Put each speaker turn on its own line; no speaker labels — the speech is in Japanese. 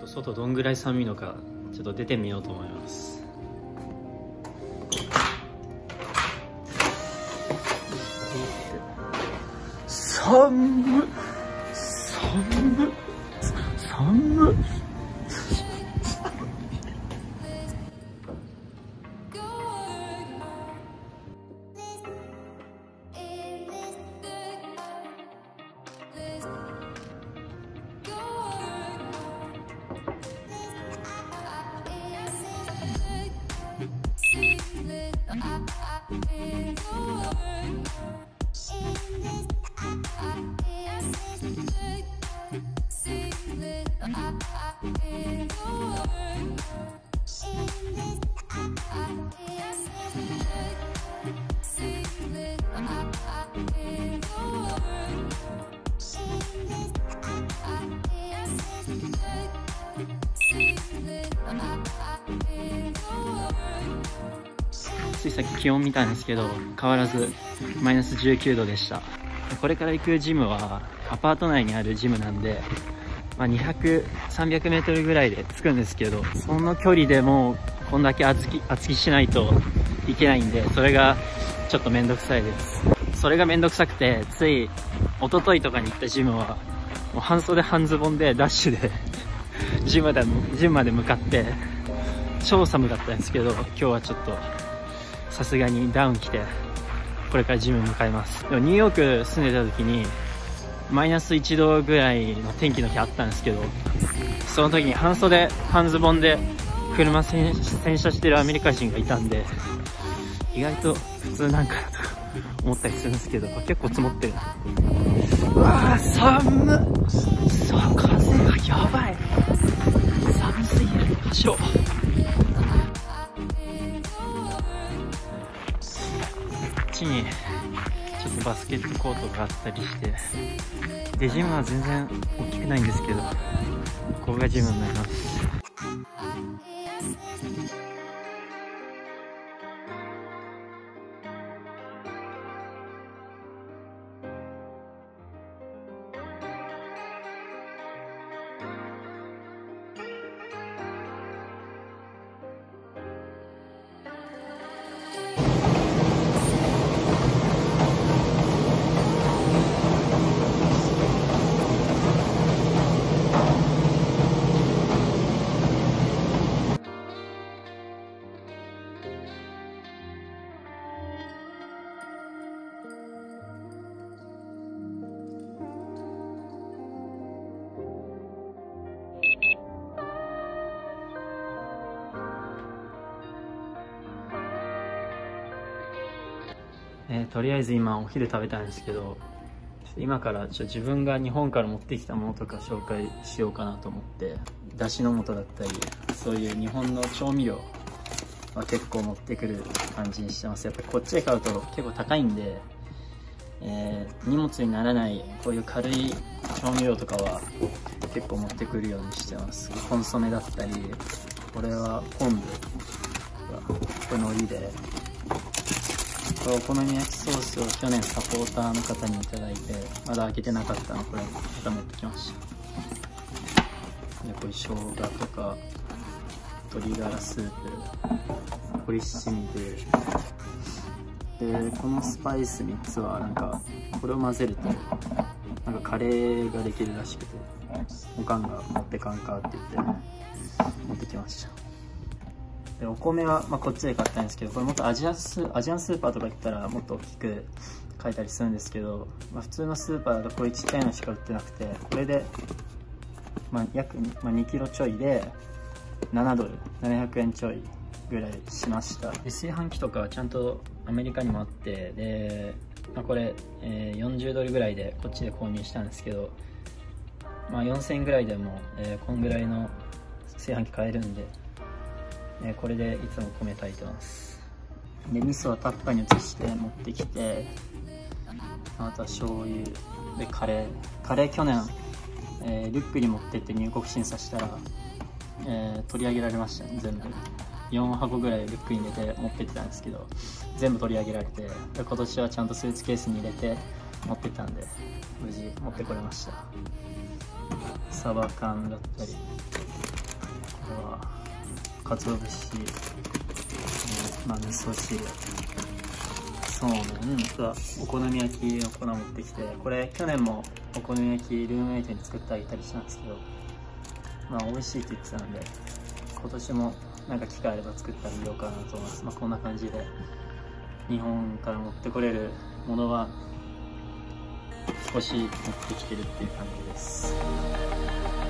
と外どんぐらい寒いのかちょっと出てみようと思います。寒っ寒っ寒っ。ついさっき気温見たんですけど、変わらずマイナス19度でした。これから行くジムはアパート内にあるジムなんで、200、300メートルぐらいで着くんですけど、その距離でもこんだけ厚着しないといけないんで、それがちょっとめんどくさいです。それがめんどくさくて、つい一昨日とかに行ったジムはもう半袖半ズボンでダッシュでジムまで向かって超寒かったんですけど、今日はちょっとさすがにダウン着てこれからジム向かいます。でもニューヨーク住んでた時にマイナス1度ぐらいの天気の日あったんですけど、その時に半袖半ズボンで車洗車してるアメリカ人がいたんで、意外と普通なんかなと思ったりするんですけど、結構積もってるな。うわー寒っ。そう、風がやばい。寒すぎる。走ろう。こっちにちょっとバスケットコートがあったりして、でジムは全然大きくないんですけど、ここがジムになります。とりあえず今お昼食べたんですけど、今から自分が日本から持ってきたものとか紹介しようかなと思って、だしの素だったりそういう日本の調味料は結構持ってくる感じにしてます。やっぱりこっちで買うと結構高いんで、荷物にならないこういう軽い調味料とかは結構持ってくるようにしてます。コンソメだったり、これは昆布、これのりで、お好み焼きソースを去年サポーターの方にいただいて、まだ開けてなかったの、これまた持ってきました。でこれ生姜とか鶏ガラスープ、鶏七味で、このスパイス3つはなんかこれを混ぜるとなんかカレーができるらしくて、おかんが持ってかんかって言って持ってきました。でお米は、こっちで買ったんですけど、これもっとアジアンスーパーとか行ったらもっと大きく書いたりするんですけど、普通のスーパーだとこういうちっちゃいのしか売ってなくて、これで、約、2キロちょいで7ドル、700円ちょいぐらいしました。で炊飯器とかはちゃんとアメリカにもあって、で、これ、40ドルぐらいでこっちで購入したんですけど、4000円ぐらいでも、こんぐらいの炊飯器買えるんで、これでいつも米炊いてます。で味噌はタッパーに移して持ってきて、あとは醤油でカレー去年、リュックに持ってって入国審査したら、取り上げられましたね。全部4箱ぐらいリュックに入れて持ってってたんですけど、全部取り上げられて、今年はちゃんとスーツケースに入れて持ってったんで無事持ってこれました。サバ缶だったり、 は鰹節、まあ味噌汁、そうめん、あとはお好み焼きの粉持ってきて、これ去年もお好み焼きルームメイトに作ってあげたりしたんですけど、まあ美味しいって言ってたので、今年もなんか機会あれば作ってあげようかなと思います。まあこんな感じで日本から持ってこれるものは少し持ってきてるっていう感じです。